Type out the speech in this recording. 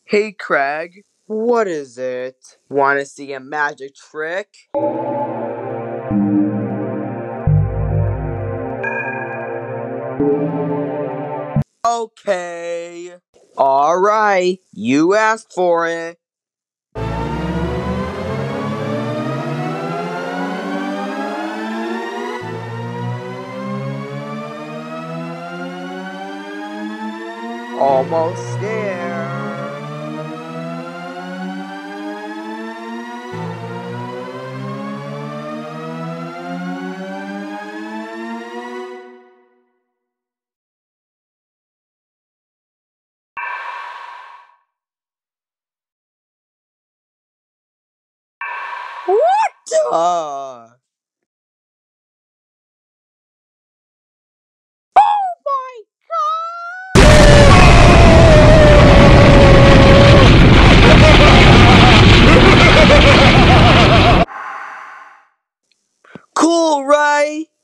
Hey Craig, What is it? wanna see a magic trick? Okay. Alright, you asked for it. Almost there. What the? Oh my god! Cool, right?